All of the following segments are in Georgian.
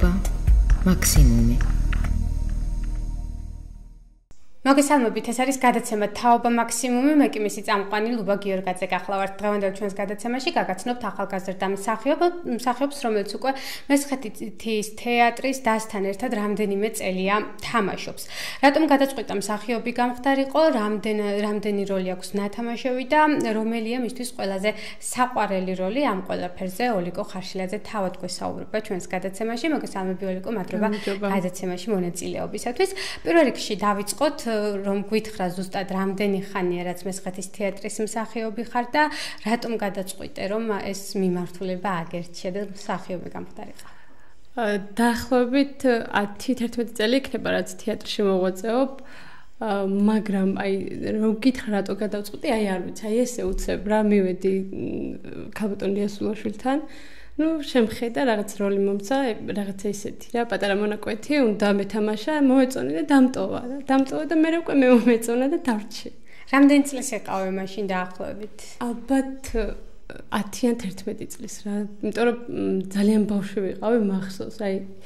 თაობა მაქსიმუმი. მოგესალმებით, ეს არის გადაცემა თაობა მაქსიმუმი, მე კი მისი წამყვანი ლუბა გიორგაძე გახლავართ დღევანდელ ჩვენს გადაცემაში გაგაცნობთ ახალგაზრდა მსახიობს, რომელიც უკვე მესხეთის თეატრის დასთან ერთად რამდენიმე წელია თამაშობს. რატომ გადაწყვიტა მსახიობი გამხდარიყო, რამდენი როლი აქვს ნათამაშები და რომელია მისთვის ყველაზე საყვარელი როლი ამ ყველაფერზე ოლიკო ხარშილაძე თავად გვესაუბრება ჩვენს გადაცემაში. მოგესალმები ოლიკო, მადლობა გადაცემაში მონაწილეობისათვის. პირველ რიგში დავიწყოთ რომ გვითხრა ზუსტად რამდენი ხანია რაც მესხეთის თეატრის მსახიობი ხარ და რატომ გადაწყვიტე რომ ეს მიმართულება აგერჩია და მსახიობი გამხდარიყო? დაახლოებით 10-11 წელი იქნება რაც თეატრში მოღვაწეობ, მაგრამ რომ გითხრა რატო გადავწყვიტე, არ ვიცი, ესე უცებ რა მივედი ქალბატონ ლიასულაშვილთან. შემხედა რაღაც როლი მომცა, რაღაცა ისეთი რა, პატარა მონაკვეთი, უნდა მეთამაშა, მოეწონე და დამტოვა და მე უკვე მეწონა და დავრჩი. რამდენი წლის ეყავე მაშინ დაახლოებით? ალბათ 10-ან 11 წლის რა, იმიტომ რომ ძალიან ბავშვი ვიყავი, მახსოვს,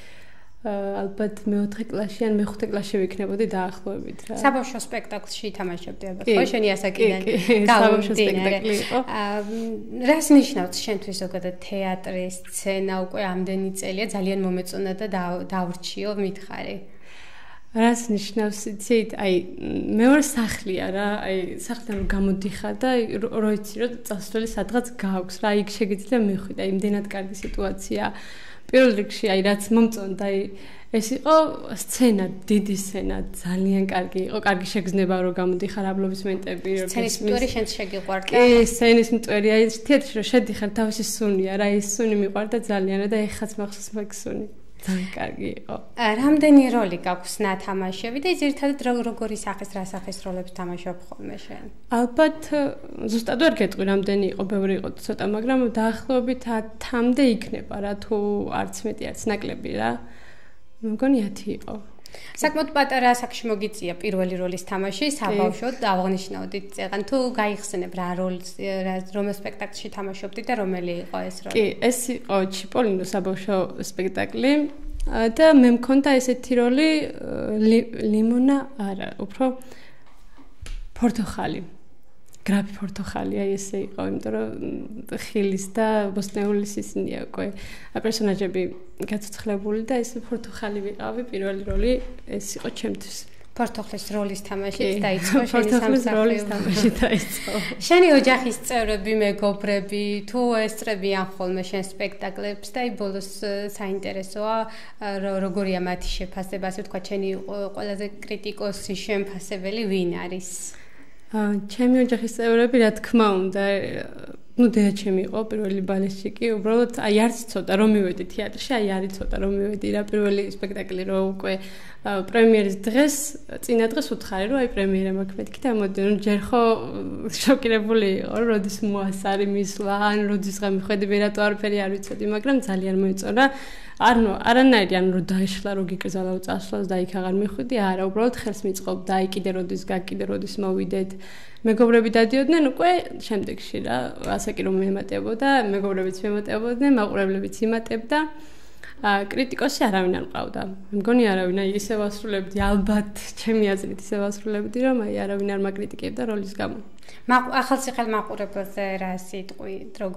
ალბათ მე-4 კლასში ან მე-5 კლასში ვიქნებოდი დაახლოებით რა. საბავშვო სპექტაკლში ითამაშებდი ალბათ, ხო? შენი ასაკიდან საბავშვო სპექტაკლი იყო. რას ნიშნავს შენთვის ზოგადად თეატრის სცენა უკვე ამდენი წელია, ძალიან მომეწონა და დავრჩიო, მითხარი. რას ნიშნავს იცით? მე ვარ სახლია რა, სახლიდან რომ გამოდიხარ და რო იცი რომ წასვლელი სადღაც გააქვს რა, იქ შეგიძლია მიხვიდე, იმდენად კარგი სიტუაცია. პირველ რიგში რაც მომწონდა, ეს იყო სცენა, დიდი სცენა, ძალიან კარგი იყო, კარგი შეგრძნება რომ გამოდიხარ აპლოდისმენტები, სცენის მტვერი შენც შეგიყვარდა? სცენის მტვერი, თეატრში რომ შედიხარ, თავისი სუნია რა, ეს სუნი მიყვარდა ძალიან და ეხაც მახსოვს მაგ სუნი. ძალიან კარგი იყო. რამდენი როლი გაქვს ნათამაშები და ძირითადად როგორი სახის, რა სახის როლებს თამაშობ ხოლმე შენ? ალბათ ზუსტად ვერ გეტყვი რამდენი იყო, ბევრი იყო ცოტა, მაგრამ დაახლოებით 10-მდე იქნება რა, თუ არც მეტი, არც ნაკლები რა. მე მგონი 10 იყო. საკმაოდ პატარა ასაკში მოგიწია პირველი როლის თამაში, საბავშვოდ აღნიშნავდით წეღან, თუ გაიხსენებ რა როლს, რომელ სპექტაკლში თამაშობდი და რომელი იყო ეს როლი? კი, ეს იყო ჩიპოლინო საბავშვო სპექტაკლი და მე მქონდა ესეთი როლი ლიმონა, არა, უფრო პორტოხალი. გრაფი პორტოხალი, ესე იყო, იმიტომ რომ ხილის და ბოსტნეულის ისინია უკვე პერსონაჟები გაცოცხლებული და ეს პორტოხალი ვიყავი, პირველი როლი ეს იყო ჩემთვის. პორტოხლის როლის თამაშით დაიწყო შენი პორტოხლის როლის თამაში დაიწყო. შენი ოჯახის წევრები, მეგობრები, თუ ესწრებიან ხოლმე შენ სპექტაკლებს და ბოლოს საინტერესოა როგორია მათი შეფასება, ასე ვთქვა, შენი ყველაზე კრიტიკოსი შემფასებელი ვინ არის? ჩემი ოჯახის წევრები, რა თქმა უნდა, დედაჩემი იყო პირველი ბალეტში კი, უბრალოდ არც ცოტა რომ მივედი თეატრში, არც ცოტა რომ მივედი რა, პირველი სპექტაკლი რო უკვე პრემიერის დღეს, წინა დღეს უთხარი რომ პრემიერა მაქვს, მეთქი და მოდი, ჯერ ხო შოკირებული იყო, როდის მოასარი მისვლა, ან როდის გამიხვედი, რატო არაფერი არ ვიცოდი, მაგრამ ძალიან მოეწონა. არანაირი რომ დაეშლა რომ გიკრძალა წასვლას და იქ აღარ მიხვიდი, არა, უბრალოდ ხელს მიწყობდა, კიდე როდის კიდე როდის მოვიდეთ. მეგობრები დადიოდნენ უკვე შემდეგში რა, ასე კი რომ მემატებოდა, მეგობრებიც მემატებოდნენ, მაყურებლებიც იმატებდა. კრიტიკოსი არავინ არ მყავდა. მე მგონი არავინ, ისე ვასრულებდი, ალბათ ჩემი აზრით ისე ვასრულებდი, რომ არავინ არ მაკრიტიკებდა როლის გამო. ახალციხელ მაყურებელზე რა სიტყვი,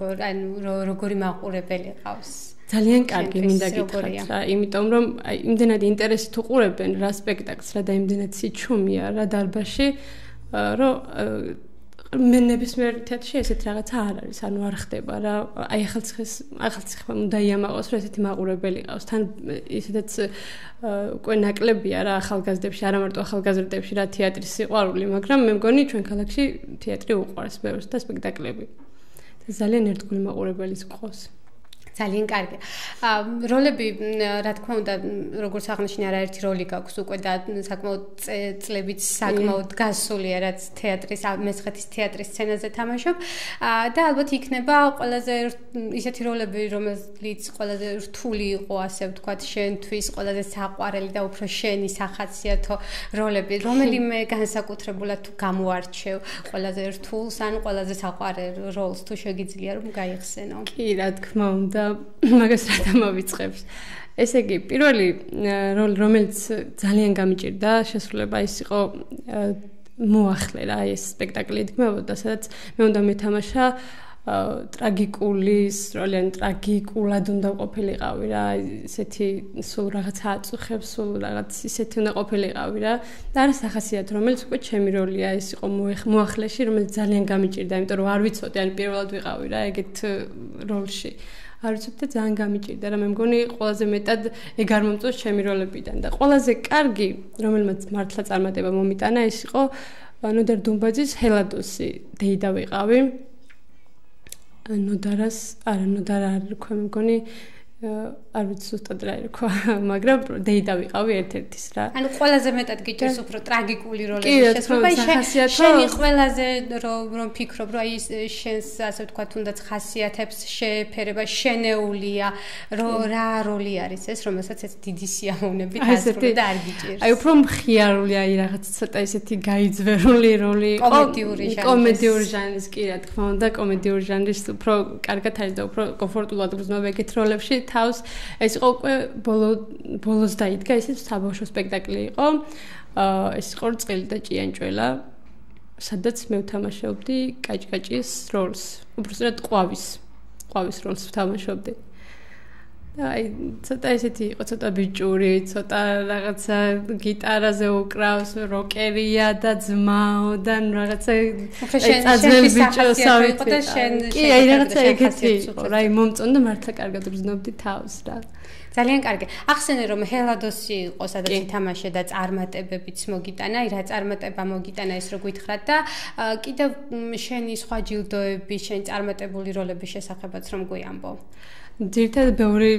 როგორი მაყურებელი ყავს? ძალიან კარგი მინდა გითხრათ რა, იმიტომ რომ იმდენად ინტერესით უყურებენ რა სპექტაკლს რა და იმდენად სიჩუმეა რა დარბაზში, რომ მე ნებისმიერ თეატრში ესეთ რაღაცა არ არის, ანუ არ ხდება რა, ახალციხემ უნდა იამაყოს, რომ ესეთი მაყურებელი ყავს. თან ისედაც უკვე ნაკლებია რა ახალგაზრდებში, არა მარტო ახალგაზრდებში რა თეატრის სიყვარული, მაგრამ მე მგონი ჩვენ ქალაქში თეატრი უყვარს ბევრს და სპექტაკლები. და ძალიან ერთგული მაყურებელიც ყავს. ძალიან კარგი. როლები, რა თქმა უნდა, როგორც აღნიშნე, არაერთი როლი გაქვს უკვე და საკმაოდ წლებიც საკმაოდ გასულია, რაც თეატრის, მესხეთის თეატრის სცენაზე თამაშობ და ალბათ იქნება ყველაზე ისეთი როლები, რომელიც ყველაზე რთული იყო, ასე ვთქვათ, შენთვის, ყველაზე საყვარელი და უფრო შენი სახასიათო როლები, რომელიმე განსაკუთრებულად თუ გამოარჩევ, ყველაზე რთულს ან ყველაზე საყვარელ როლს თუ შეგიძლია რომ გაიხსენო. კი, რა თქმა უნდა, მაგას რა დამავიწყებს. ესე იგი, პირველი როლი, რომელიც ძალიან გამიჭირდა შესრულება, ის იყო მოახლე რა, ეს სპექტაკლი იდგმებოდა, სადაც მე უნდა მეთამაშა ტრაგიკულის როლი, ან ტრაგიკულად უნდა ყოფილიყავი რა, ისეთი სულ რაღაცა აწუხებს, სულ რაღაც ისეთი უნდა ყოფილიყავი რა. და არის ახასიათი, რომელიც უკვე ჩემი როლია, ეს იყო მოახლეში, რომელიც ძალიან გამიჭირდა, იმიტომ რომ არ ვიცოდი, ან პირველად ვიყავი რა, ეგეთ როლში. არ ვიცოდი და ძალიან გამიჭირდა რა, მე მგონი ყველაზე მეტად ეგ არ მომწონს ჩემი როლებიდან და ყველაზე კარგი, რომელმაც მართლა წარმატება მომიტანა, ეს იყო ნოდარ დუმბაძის ჰელადოსი, დეიდა ვიყავი. ნოდარას, არა, ნოდარა არ რქვა, მე მგონი არ ვიცი ზუსტად რა ერქვა, მაგრამ დეიდა ვიყავი ერთ-ერთის რა. ანუ ყველაზე მეტად გიჭირს უფრო ტრაგიკული როლების შესრულება, შენი ყველაზე რომ ფიქრობ, რომ აი შენს ასე ვთქვათ, თუნდაც ხასიათებს შეეფერება, შენეულია, რა როლი არის ეს, რომელსაც ეს დიდი სიამოვნებით ასრულებ და არ გიჭირს. აი უფრო მხიარული, აი რაღაც ცოტა ისეთი გაიძვერული როლი იყო, კომედიური ჟანრის, კი რა თქმა უნდა, კომედიური ჟანრის უფრო კარგად არის და უფრო კომფორტულად გრძნობ ეგეთ როლებში. თავს ეს იყო უკვე ბოლოს დაიდგა ისე საბავშვო სპექტაკლი იყო ეს იყო წყილი და ჭიანჭველა სადაც მე ვთამაშობდი კაჭკაჭის როლს უბრალოდ ყვავის როლს ვთამაშობდი და აი ცოტა ესეთი იყო ცოტა ბიჭური ცოტა რაღაცა გიტარაზე უკრავს როკერია და ძმაო და რაღაცა წაძმელი ბიჭოსავი და შენ კი აი რაღაცა ეგეთი იყო რა მომწონდა მართლა კარგად გრძნობდი თავს რა ძალიან კარგი. ახსენე რომ ჰელადოსი იყო სადაც ითამაშე და წარმატებებიც მოგიტანა, აი რა წარმატება მოგიტანა ეს რო გითხრათ და კიდევ შენი სხვა ჯილდოები, შენი წარმატებული როლების შესახებაც რომ გვიამბო. ძირითადად ბევრი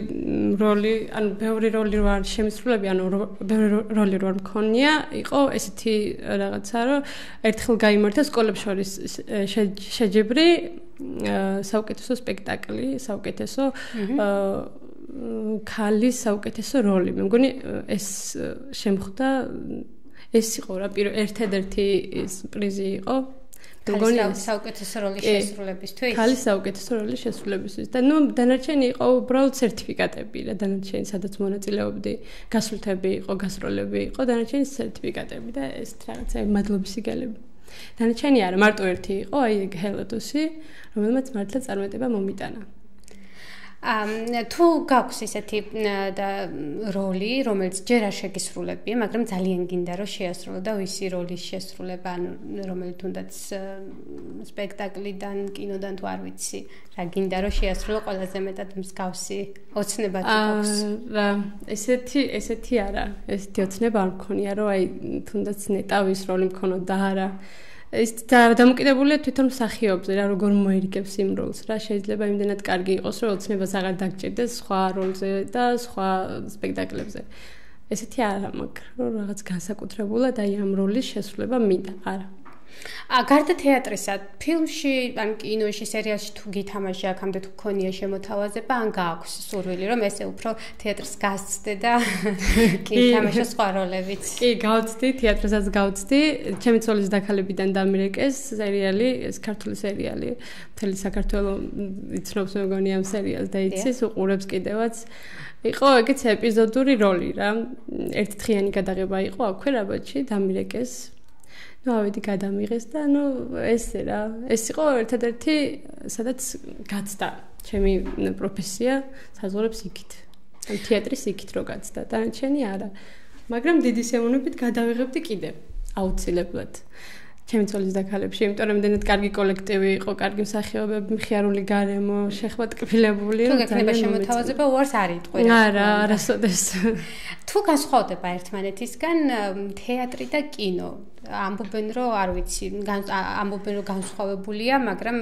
როლი რო არ შემისრულები, ანუ ბევრი როლი რო არ მქონია, იყო ესეთი რაღაცა, რომ ერთხელ გაიმართა სკოლებს შორის შეჯებრი საუკეთესო სპექტაკლი, საუკეთესო ქალის საუკეთესო როლი. მე მგონი ეს შემხვდა ეს იყო რა ერთადერთი პრიზი იყო. მგონი საუკეთესო როლის შესრულებისთვის. ქალის საუკეთესო როლის შესრულებისთვის და დანარჩენი იყო უბრალოდ სერტიფიკატები რა დანარჩენი სადაც მონაწილეობდი, გასვლები იყო, გასროლები იყო, დანარჩენი სერტიფიკატები და ეს რაღაცა მადლობის სიგელები. დანარჩენი არა, მარტო ერთი იყო, აი ჰელადოსი, რომელმაც მართლა წარმატება მომიტანა. თუ გაქვს ესეთი როლი, რომელიც ჯერ არ შეგისრულებდი, მაგრამ ძალიან გინდა რომ შეასრულო და ვისი როლის შესრულება, ანუ რომელიც თუნდაც სპექტაკლიდან, კინოდან თუ არ ვიცი, რა გინდა რომ შეასრულო ყველაზე მეტად მსგავსი ოცნება თუ გაქვს? რა, ესეთი არა, ესეთი ოცნება არ მქონია, რომ აი თუნდაც ნეტავის როლი მქონოდა არა. ეს დამოკიდებულია თვითონ მსახიობზე რა როგორ მოერგებს იმ როლს რა შეიძლება იმდენად კარგი იყოს რომ ოცნებას აღარ დაგჭირდეს სხვა როლზე და სხვა სპექტაკლებზე ესეთი არა მაგრამ რაღაც განსაკუთრებულად აი ამ როლის შესრულება მინდა არა გარდა თეატრისა, ფილმში, ან კინოში, სერიალში თუ გითამაშე აქამდე თუ გქონია შემოთავაზება, ან გააქვს სურვილი, რომ ესე უფრო თეატრს გასცდე და გითამაშე სხვა როლებიც. კი, გავცდი, თეატრსაც გავცდი. ჩემი ცოლის დაქალებიდან დამირეკეს სერიალი, ეს ქართული სერიალი. მთელი საქართველო იცნობს მე მგონი ამ სერიალს და იცის, უყურებს კიდევაც. იყო ეგეც ეპიზოდური როლი რა. ერთდღიანი გადაღება იყო აქვე რაბათში, დამირეკეს. ავედი გადამიღეს და ესე რა ეს იყო ერთადერთი სადაც გაცდა ჩემი პროფესია საზღვრებს იქით ან თეატრის იქით რო გაცდა დანარჩენი არა მაგრამ დიდი სიამოვნებით გადავიღებდი კიდევ აუცილებლად ჩემი ცოლის დაქალებში იმიტომ რომ იმდენად კარგი კოლექტივი იყო კარგი მსახიობები მხიარული გარემო შეხვედრილებული თუ გექნება შემოთავაზება უარს არ იტყვი არა არასოდეს თუ განსხვავდება ერთმანეთისგან თეატრი და კინო ამბობენ რომ არ ვიცი ამბობენ რომ განსხვავებულია მაგრამ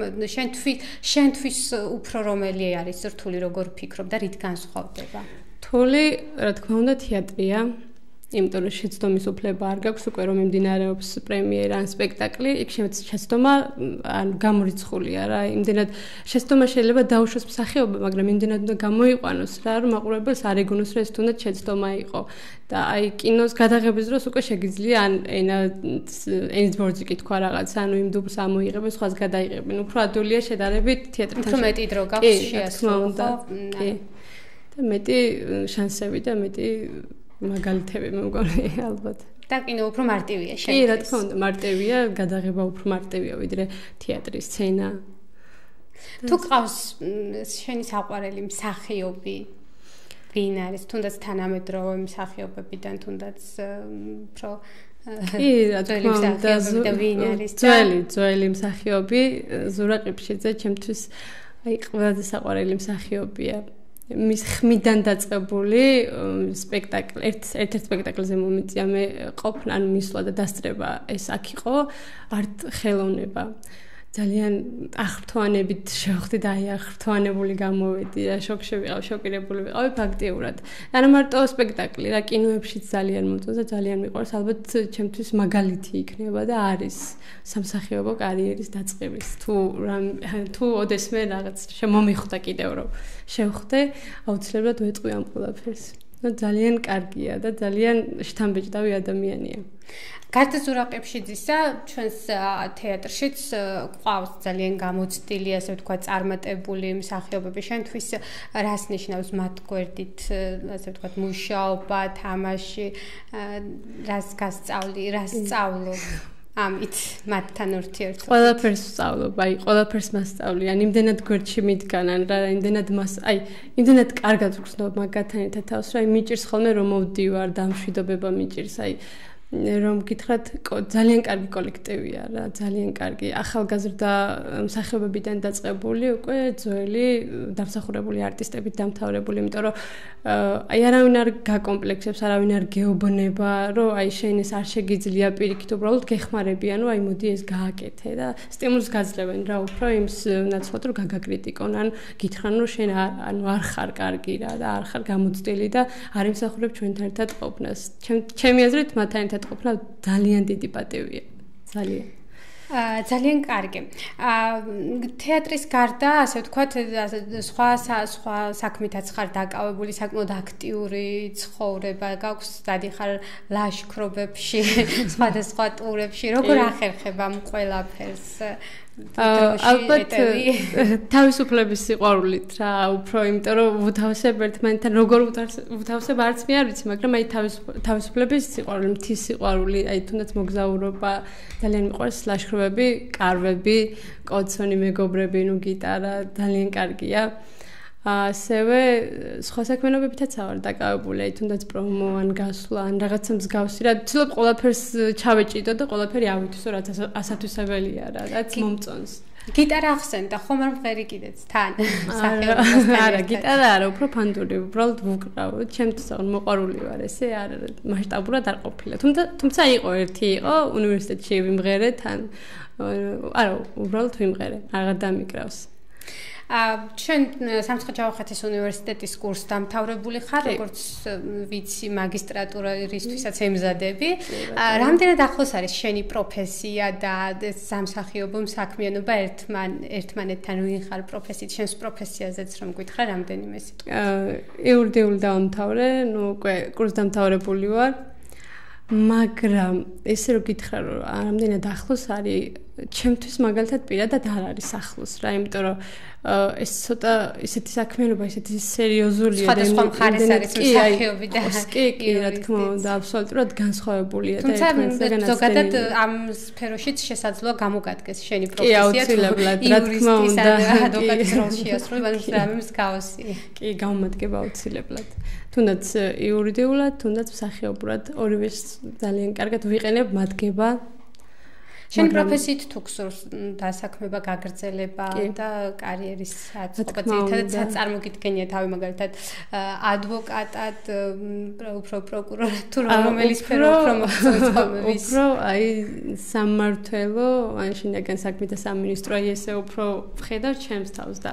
შენთვის უფრო რომელი არის რთული როგორ ფიქრობ და რით განსხვავდება რთული რა თქმა უნდა თეატრია იმიტომ რომ შეცდომის უფლება არ გაქვს უკვე რომ მიმდინარეობს პრემიერა ან სპექტაკლი იქ შეცდომა ან გამორიცხულია რა იმდენად შეცდომა შეიძლება დაუშვოს მსახიობობა მაგრამ იმდენად უნდა გამოიყვანოს რა რომ მაყურებელს არ ეგონოს რომ ეს თუნდაც შეცდომა იყო და აი კინოს გადაღების დროს უკვე შეგიძლია ან ენის ბორძიკი თქვა რაღაც ანუ იმ დუბლს ამოიღებენ სხვას გადაიღებენ უფრო ადვილია შედარებით თეატრთან უფრო მეტი დრო გაქვს შეასრულო კი და მეტი შანსები და მეტი მაგალითები მე მგონი ალბათ. და კინო უფრო მარტივია შენ. კი, რა თქმა უნდა, მარტივია, გადაღება უფრო მარტივია ვიდრე თეატრის სცენა. თუ ყავს შენი საყვარელი მსახიობი ვინ არის? თუნდაც თანამედროვე მსახიობებიდან, თუნდაც უფრო კი, რა თქმა უნდა, ძველი მსახიობი ზურა ყიფშიძე ჩემთვის აი ყველაზე საყვარელი მსახიობია. მის ხმიდან დაწყებული სპექტაკლი, ერთ-ერთ სპექტაკლზე მომიწია მე ყოფნა, ანუ მისვლა და დასწრება ეს აქ იყო არტ ხელოვნება. ძალიან აღფრთოვანებით შევხვდი და აი აღფრთოვანებული გამოვედი რა შოკირებული ვიყავი ფაქტიურად. არა მარტო სპექტაკლი, რა კინოებშიც ძალიან მომწონს და ძალიან მიყვარს, ალბათ ჩემთვის მაგალითი იქნება და არის სამსახიობო კარიერის დაწყების. თუ ოდესმე რაღაც შემომიხვდა კიდევ რომ შევხვდე, აუცილებლად ვეწყვი ამ ყველაფერს. ძალიან კარგია და ძალიან შთამბეჭდავი ადამიანია. გარდა ზურა ყიფშიძისა, ჩვენს თეატრშიც ყავს ძალიან გამოცდილი, ასე ვთქვათ, წარმატებული მსახიობები. შენთვის რას ნიშნავს მათ გვერდით, ასე ვთქვათ, მუშაობა, თამაში, რას გასწავლი, რას სწავლობ? ამით მათთან ურთიერთობ. ყველაფერს ვსწავლობ, აი, ყველაფერს მასწავლი. ან იმდენად გვერდში მიდგანან რა, იმდენად კარგად ვგრძნობ მაგათთან ერთად თავს, რა, მიჭირს ხოლმე რომ მოვდივარ და მშვიდობება მიჭირს, აი რომ გითხრათ ძალიან კარგი კოლექტივია რა, ძალიან კარგი. ახალგაზრდა მსახიობებიდან დაწყებული უკვე ძველი დამსახურებული არტისტებით დამთავრებული, იმიტომ რომ აი არავინ არ გაკომპლექსებს, არავინ არ გეუბნება, რომ აი შენ ეს არ შეგიძლია პირიქით, უბრალოდ გეხმარებიან, რომ აი მოდი ეს გააკეთე და სტიმულს გაძლევენ რა, უფრო იმს ნაცვლად რომ გაგაკრიტიკონ, ან გითხრან რომ შენ არ ხარ კარგი რა და არ ხარ გამოცდილი და არ იმსახურებ ჩვენთან ერთად ყოფნას. ჩემი აზრით მათთან ერთად ყოფნა ძალიან დიდი პატივია. ძალიან კარგი. თეატრის გარდა, ასე ვთქვათ, სხვა საქმითაც ხარ დაკავებული, საკმაოდ აქტიური ცხოვრება, გაქვს დადიხარ ლაშქრობებში, სხვადასხვა ტურებში, როგორ ახერხება ამ ყველაფერს? ალბათ თავისუფლების სიყვარულით რა, უფრო იმიტომ რომ ვუთავსებ ერთმანეთთან, როგორ ვუთავსებ არც მე არ ვიცი, მაგრამ აი თავისუფლების სიყვარული, მთის სიყვარული, აი თუნდაც მოგზაურობა, ძალიან მიყვარს ლაშქრობები, კარვები, კოცონი, მეგობრები, ნუ გიტარა, ძალიან კარგია. ასევე სხვა საქმიანობებითაც ვარ დაკავებული, აი თუნდაც პრომო ან გასვლა ან რაღაცა მსგავსი რა, ვცდილობ ყველაფერს ჩავეჭიდო და ყველაფერი ავითვისო, რაც ასათვისებელია რა, რაც მომწონს. გიტარა ახსენდა, ხომ არ მღერი კიდეც თან მსახიობებთან? არა, გიტარა არა, უფრო ფანტური, უბრალოდ ვუკრავ. ჩემთვის მოყვარული ვარ ესე, არ მასშტაბურად არ ყოფილა. თუმცა იყო უნივერსიტეტში ვიმღერე თან. არა, უბრალოდ ვიმღერე, აღარ დამიკრავს. ჩვენ სამცხე-ჯავახეთის უნივერსიტეტის კურსს დამთავრებული ხარ, როგორც ვიცი, მაგისტრატურისთვისაც ემზადები. რამდენად ახლოს არის შენი პროფესია და სამსახიობო საქმიანობა ერთმანეთთან ვინ ხარ პროფესიით, შენს პროფესიაზეც რომ გითხრა რამდენიმე სიტყვა. იურიდიული დავამთავრე, ნუ უკვე კურსს დამთავრებული ვარ. მაგრამ ესე რომ გითხრა რომ რამდენად ახლოს არის, ჩემთვის მაგალითად პირადად არ არის ახლოს რა, იმიტომ რომ ეს ცოტა ისეთი საქმიანობა, ისეთი სერიოზულია და სხვადასხვა მხარეს არის მსახიობი და კი, რა თქმა უნდა, აბსოლუტურად განსხვავებულია და თუმცა ზოგადად ამ სფეროშიც შესაძლოა გამოგადგეს შენი პროფესია. კი, აუცილებლად, რა თქმა უნდა, ადვოკატის როლში ასრულებ, ანუ რამე მსგავსი. კი, გამომადგება აუცილებლად. თუნდაც იურიდიულად, თუნდაც მსახიობურად, ორივეს ძალიან კარგად ვიყენებ მადგება. შენ პროფესიით თუ გსურს დასაქმება, გაგრძელება და კარიერის საწყობა, ძირითადად წარმოგიდგენია თავი მაგალითად ადვოკატად, უფრო პროკურორად თუ რომელი სფერო უფრო მოხსოვს ხოლმე ვის? უფრო აი სამმართველო, ან შინაგან საქმეთა სამინისტრო, აი ესე უფრო ვხედავ ჩემს თავს და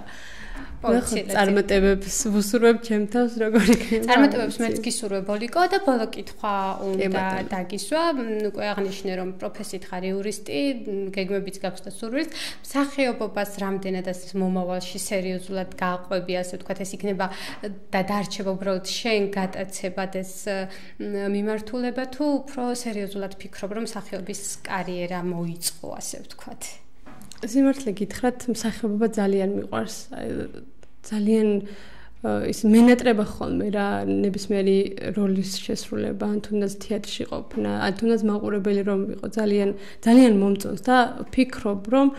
წარმატებებს ვუსურვებ ჩემ თავს, როგორ იქნება. წარმატებებს მეც გისურვებ ოლიკო და ბოლო კითხვა უნდა დაგისვა. უკვე აღნიშნე რომ პროფესიით ხარ იურისტი, გეგმებიც გაქვს და სურვილიც. მსახიობობას რამდენად ასე მომავალში სერიოზულად გააყვები, ასე ვთქვათ, ეს იქნება და დარჩება უბრალოდ შენ გატაცებად ეს მიმართულება თუ უფრო სერიოზულად ფიქრობ რომ მსახიობის კარიერა მოიწყო, ასე ვთქვათ. სიმართლე გითხრათ, მსახიობობა ძალიან მიყვარს. ძალიან ის მენატრება ხოლმე რა ნებისმიერი როლის შესრულება ან თუნდაც თეატრში ყოფნა ან თუნდაც მაყურებელი რომ ვიყო ძალიან მომწონს და ფიქრობ რომ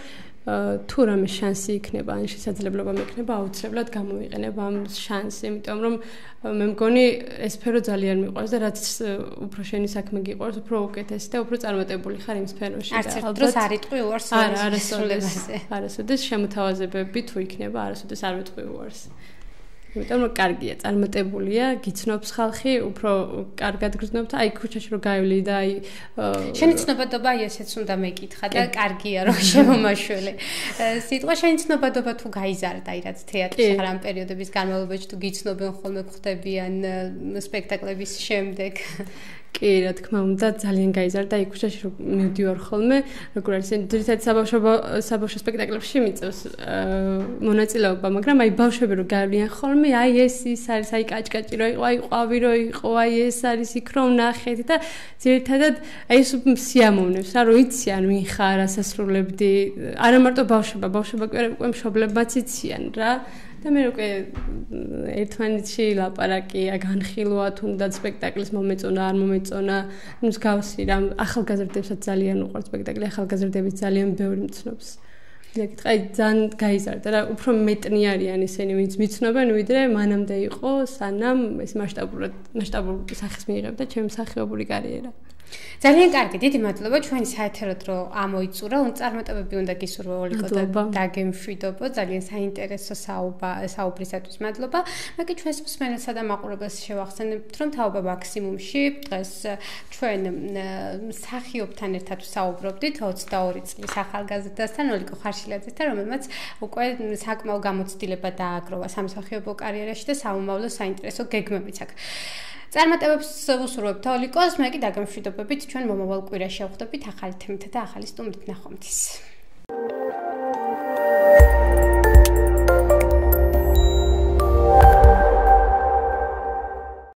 თუ რამე შანსი იქნება ან შესაძლებლობა მექნება აუცილებლად გამოვიყენებ ამ შანსს იმიტომ რომ მე მგონი ეს სფერო ძალიან მიყვარს და რაც უფრო შენი საქმე გიყვარს უფრო უკეთესი და უფრო წარმატებული ხარ იმ სფეროში და ალბათ დროს არ იტყვი უარს შესრულებაზე არასოდეს შემოთავაზებები თუ იქნება არასოდეს არ ვიტყვი უარს იმიტომ რომ კარგია, წარმატებულია, გიცნობს ხალხი, უფრო კარგად გრძნობთ, აი ქუჩაში რომ გაივლი და აი შენი ცნობადობა აი ესეც უნდა მეკითხა და კარგია რომ შემომაშველი. სიტყვა შენი ცნობადობა თუ გაიზარდა, აი რაც თეატრში ხარ ამ პერიოდების განმავლობაში თუ გიცნობენ ხოლმე ხვდებიან სპექტაკლების შემდეგ. კი, რა თქმა უნდა, ძალიან გაიზარდა აი ქუჩაში რომ მივდივარ ხოლმე, როგორ არის, ძირითადად საბავშვო სპექტაკლებში მიწევს მონაწილეობა, მაგრამ აი ბავშვები რომ გავლიან ხოლმე, აი ეს ის არის, აი კაჭკაჭი რო იყო, აი ყვავი რო იყო, აი ეს არის იქ რომ ნახეთ და ძირითადად აი ეს სიამოვნებს, რა რო იციან ვინ ხარ, ასასრულებდი, არა მარტო ბავშვობა უკვე მშობლებმაც იციან რა. და მე უკვე ერთმანეთში ლაპარაკია, განხილვა თუნდაც სპექტაკლის მომეწონა, არ მომეწონა, მსგავსი რა ახალგაზრდებსაც ძალიან უყვართ სპექტაკლი, ახალგაზრდები ძალიან ბევრი მცნობს. აი ძალიან გაიზარდა რა, უფრო მეტნი არიან ისინი, ვინც მიცნობენ, ვიდრე მანამდე იყო, სანამ ეს მასშტაბური სახის მიიღებდა ჩემი მსახიობური კარიერა. ძალიან კარგი, დიდი მადლობა ჩვენი საეთერო დრო ამოიწურა, წარმატებები უნდა გისურვო ოლიკო და დაგემშვიდობო, ძალიან საინტერესო საუბრისათვის მადლობა. მე კი ჩვენს მსმენელსა და მაყურებელს შევახსენებთ, რომ თაობა მაქსიმუმში დღეს ჩვენ მსახიობთან ერთად ვსაუბრობდით 22 წლის ახალგაზრდასთან ოლიკო ხარშილაძესთან, რომელმაც უკვე საკმაო გამოცდილება დააგროვა სამსახიობო კარიერაში და საომავლო საინტერესო გეგმებიც აქვს. წარმატებებს ვუსურვებთ ოლიკოს, მე კი დაგემშვიდობებით ჩვენ მომავალ კვირაში შევხვდებით ახალი თემით და ახალი სტუმრით ნახვამდის.